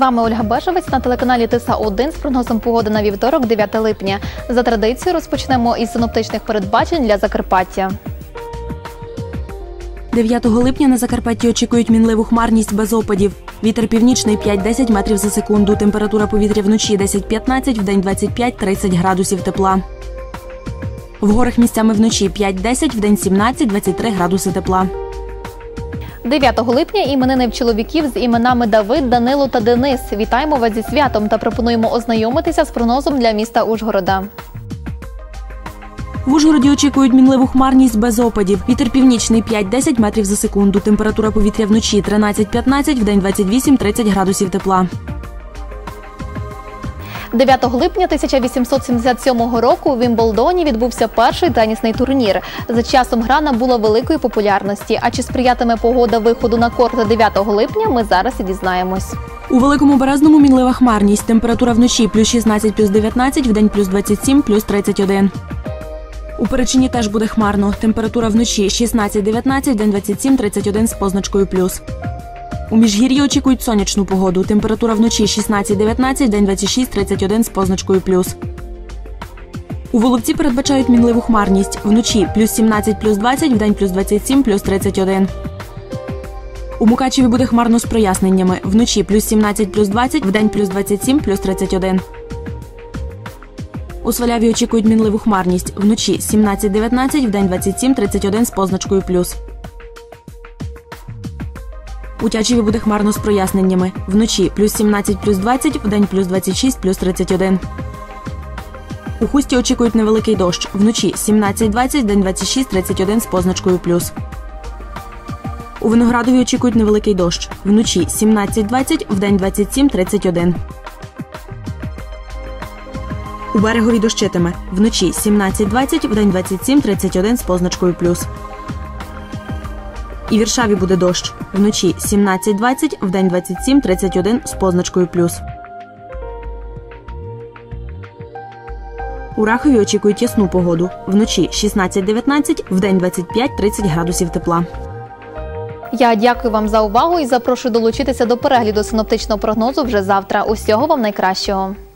вами Ольга Бежевець на телеканалі Тиса-1 з прогнозом погоди на вівторок, 9 липня. За традицією розпочнемо із синоптичних передбачень для Закарпаття. 9 липня на Закарпатті очікують мінливу хмарність без опадів. Вітер північний 5-10 метрів за секунду. Температура повітря вночі 10-15, вдень 25-30 градусів тепла. В горах місцями вночі 5-10, вдень 17-23 градуси тепла. 9 липня іменини в чоловіків з іменами Давид, Данило та Денис. Вітаємо вас зі святом та пропонуємо ознайомитися з прогнозом для міста Ужгорода. В Ужгороді очікують мінливу хмарність без опадів. Вітер північний 5-10 метрів за секунду. Температура повітря вночі 13-15, вдень 28-30 градусів тепла. 9 липня 1877 року у Вімблдоні відбувся перший тенісний турнір. За часом гра набула великої популярності. А чи сприятиме погода виходу на корти 9 липня, ми зараз і дізнаємось. У Великому Березному мінлива хмарність. Температура вночі плюс 16, плюс 19, вдень плюс 27, плюс 31. У Перечині теж буде хмарно. Температура вночі 16-19, вдень 27-31 з позначкою плюс. У Міжгір'ї очікують сонячну погоду. Температура вночі 16-19, вдень 26-31 з позначкою плюс. У Воловці передбачають мінливу хмарність. Вночі плюс 17, плюс 20, вдень плюс 27, плюс 31. У Мукачеві буде хмарно з проясненнями. Вночі плюс 17, плюс 20, вдень плюс 27, плюс 31. У Сваляві очікують мінливу хмарність. Вночі 17-19, вдень 27-31 з позначкою плюс. У Тячеві буде хмарно з проясненнями. Вночі плюс 17, плюс 20, вдень плюс 26, плюс 31. У Хусті очікують невеликий дощ. Вночі 17-20, вдень 26-31 з позначкою плюс. У Виноградові очікують невеликий дощ. Вночі 17-20, вдень 27-31. У Берегові дощитиме. Вночі 17-20, вдень 27-31 з позначкою плюс. І в Іршаві буде дощ. Вночі 17-20, вдень 27-31 з позначкою плюс. У Рахові очікують ясну погоду. Вночі 16-19, вдень 25-30 градусів тепла. Я дякую вам за увагу і запрошую долучитися до перегляду синоптичного прогнозу вже завтра. Усього вам найкращого.